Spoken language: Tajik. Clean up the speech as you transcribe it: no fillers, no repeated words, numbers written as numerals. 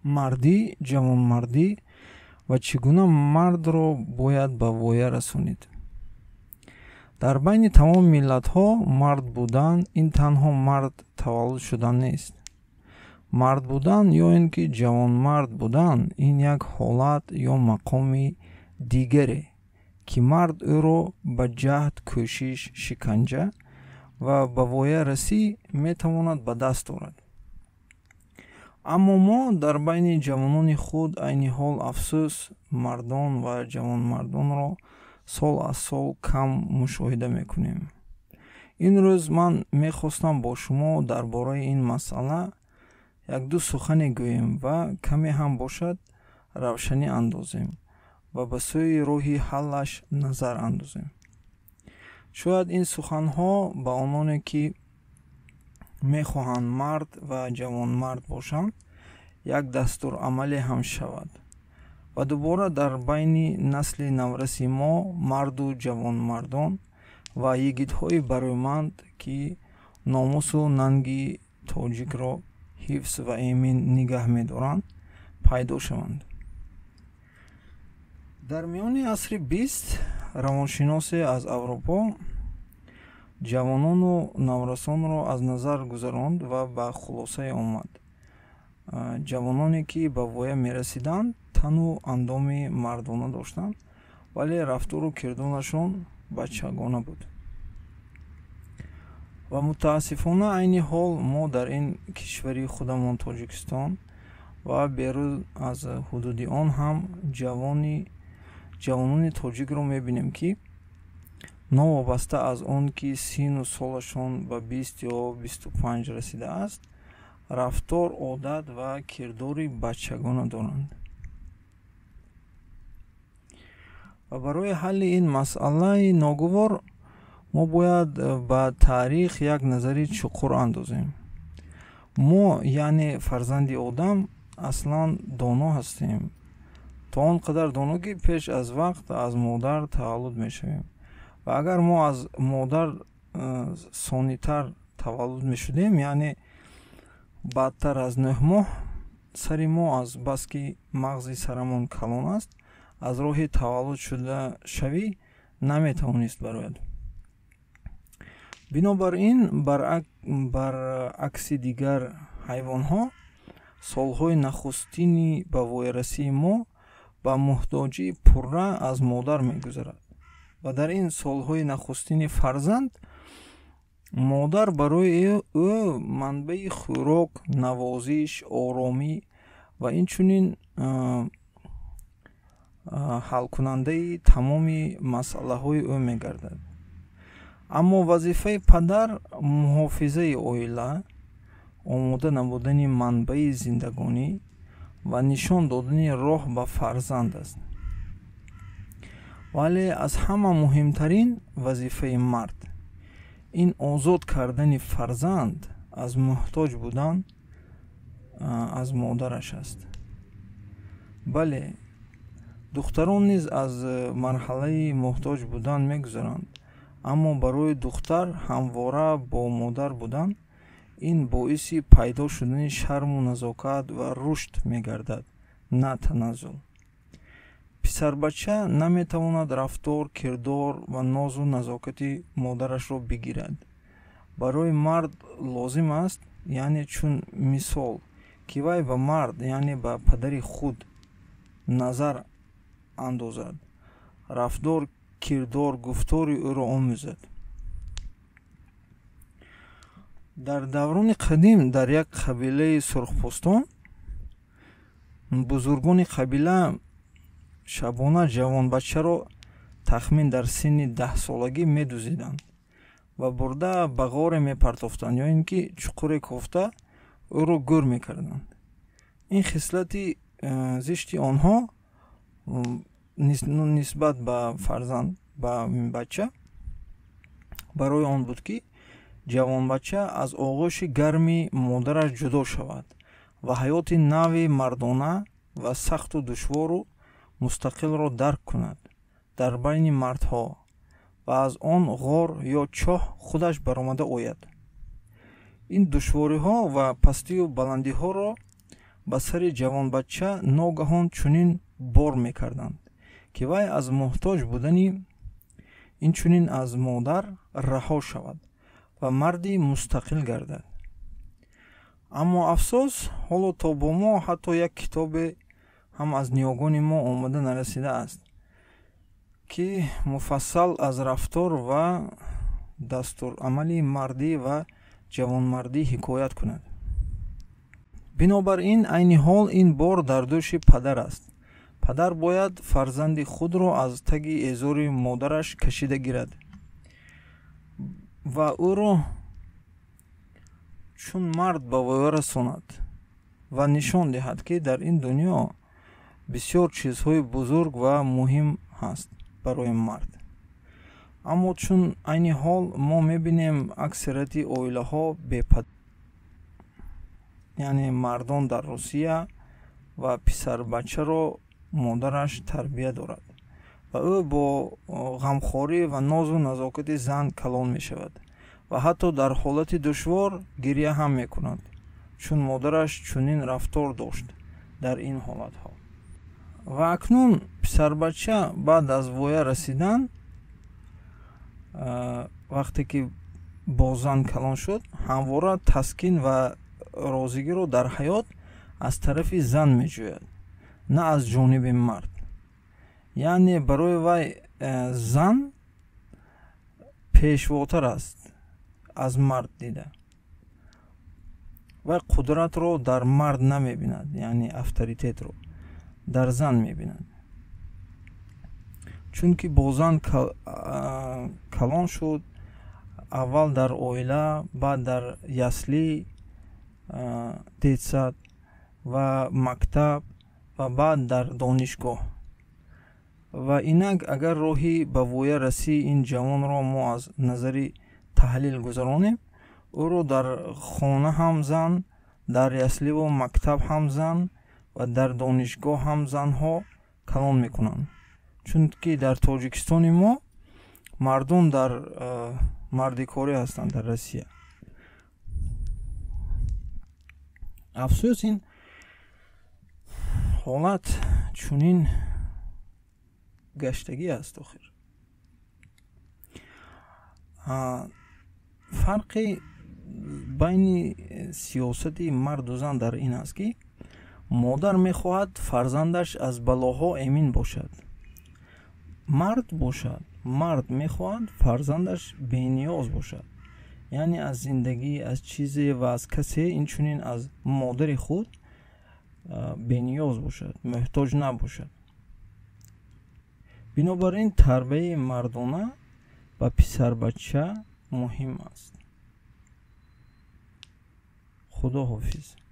мардӣ, ҷавонмардӣ ва чӣ гуна мардро бояд ба воя расонид. Дар байни тамоми миллатҳо мард будан ин танҳо мард таваллуд шудан нест. Мард будан ё ин ки ҷавонмард будан ин як ҳолат ё мақоми дигаре, ки мард ӯро ба ҷаҳд, кӯшиш, шиканҷа ва ба воя расӣ метавонад ба даст орад. Аммо мо дар байни ҷавонони худ айни ҳол афсӯс мардон ва ҷавонмардонро сол аз сол кам мушоҳида мекунем. Ин рӯз ман мехостам бо шумо дар бораи ин масъала як-ду сухане гӯем ва каме ҳам бошад равшанӣ андозем ва ба сӯи роҳи ҳаллаш назар андозем. Шояд ин суханҳо ба ононе ки мехоҳанд мард ва ҷавонмард бошанд як дастурамале ҳам шавад ва дубора дар байни насли навраси мо марду ҷавонмардон ва йигитҳои бароиманд ки номусу нанги тоҷикро ҳифз ва эмин нигаҳ медоранд пайдо шаванд. Дар миёни асри 20 равоншиносе аз Аврупо ҷавонону наврасонро аз назар гузаронд ва ба хулосае омад. Ҷавононе ки ба воя мерасиданд тану андоми мардона доштанд, вале рафтуру кирдорашон бачагона буд. Ва мутаассифона айни ҳол мо дар ин кишвари худамон Тоҷикистон ва берун аз ҳудуди он ҳам ҷавонони тоҷикро мебинем, ки новобаста аз он ки сину солашон ба 20 ё 25 расидааст, рафтор, одат ва кирдори бачагона доранд. ва барои ҳалли ин масъалаи ногувор мо бояд ба таърих як назари чуқур андозем. Мо яъне фарзанди одам аслан доно ҳастем, то он қадар доно ки пеш аз вақт аз модар таваллуд мешавем. ва агар мо аз модар сонитар таваллуд мешудем, яъне баъдтар аз 9 моҳ, сари мо аз баски мағзи сарамон калон аст, аз роҳи таваллуд шуда шавӣ наметавонист барояд. Бинобар ин баръакси дигар ҳайвонҳо солҳои нахустини ба воярасии мо ба муҳтоҷии пурра аз модар мегузарад ва дар ин солҳои нахустини фарзанд модар барои ӯ манбаи хӯрок, навозиш, оромӣ ва инчунин ҳалкунандаи тамоми масъалаҳои ӯ мегардад. Аммо вазифаи падар муҳофизаи оила, омода намудани манбаи зиндагонӣ ва нишон додани роҳ ба фарзанд аст. Вале аз ҳама муҳимтарин вазифаи мард ин озод кардани фарзанд аз муҳтоҷ будан аз модараш аст. бале, духтарон низ аз марҳалаи муҳтоҷ будан мегузаранд, аммо барои духтар ҳамвора бо модар будан ин боиси пайдо шудани шарму назокат ва рушд мегардад, на таназзул. Писарбача наметавонад рафтор, кирдор ва нозу назокати модарашро бигирад. Барои мард лозим аст, яъне чун мисол, ки вай ба мард, яъне ба падари худ назар андозад, рафтор, кирдор, гуфтори ӯро омӯзад. дар даврони қадим дар як қабилаи сурхпӯстон бузургони қабила шабона ҷавонбачаро тахмин дар синни 10-солагӣ медузиданд ва бурда ба ғоре мепартофтанд ё ин ки чуқуре кофта ӯро гӯр мекарданд. ин хислати зишти онҳо нисбат ба фарзанд, ба бача барои он буд, ки ҷавонбача аз оғӯши гарми модараш ҷудо шавад ва ҳаёти нави мардона ва сахту душвору мустақилро дарк кунад дар байни мардҳо ва аз он ғор ё чоҳ худаш баромада ояд. ин душвориҳо ва пастию баландиҳоро ба сари ҷавонбача ногаҳон чунин бор мекарданд, ки вай аз муҳтоҷ будани инчунин аз модар раҳо шавад ва марди мустақил гардад. аммо афсӯс, ҳоло то бо мо ҳатто як китобе ҳам аз ниёгони мо омада нарасидааст, ки муфассал аз рафтор ва дастурамали мардӣ ва ҷавонмардӣ ҳикоят кунад. бинобар ин айни ҳол ин бор дар дӯши падар аст. падар бояд фарзанди худро аз таги эзори модараш кашида гирад ва ӯро чун мард ба воя расонад ва нишон диҳад, ки дар ин дунё бисёр чизҳои бузург ва муҳим ҳаст барои мард. аммо чун айни ҳол мо мебинем аксарияти оилаҳо яъне мардон дар Русия ва писарбачаро модараш тарбия дорад ва ӯ бо ғамхорӣ ва нозу назокати зан калон мешавад ва ҳатто дар ҳолати душвор гирья ҳам мекунад, чун модараш чунин рафтор дошт дар ин ҳолатҳо. ва акнун писарбача баъд аз воя расидан, вақте ки бо зан калон шуд, ҳамвора таскин ва розигиро дар ҳаёт аз тарафи зан меҷӯяд, на аз ҷониби мард. яъне барои вай зан пешвотар аст аз мард дида. вай қудратро дар мард намебинад, яъне авторитетро дар зан мебинад. чунки бо зан калон шуд, аввал дар оила, баъд дар ясли, детсад ва мактаб ва баъд дар донишгоҳ. ва инак агар роҳи ба воя расии ин ҷавонро мо аз назари таҳлил гузаронем, ӯро дар хона ҳам зан, дар ясливу мактаб ҳам зан ва дар донишгоҳ ҳам занҳо калон мекунанд. чунки дар тоҷикистони мо мардон дар мардикорӣ ҳастанд дар Россия. афсӯс, ин ҳолат чунин гаштагӣ аст. охир фарқи байни сиёсати марду зан дар ин аст, ки модар мехоҳад фарзандаш аз балоҳо эмин бошад. мард мехоҳад фарзандаш бениёз бошад, яъне аз зиндагӣ, аз чизе ва аз касе, инчунин аз модари худ бениёз бошад, муҳтоҷ набошад. бинобар ин тарбияи мардона ба писарбача муҳим аст. худо ҳофиз.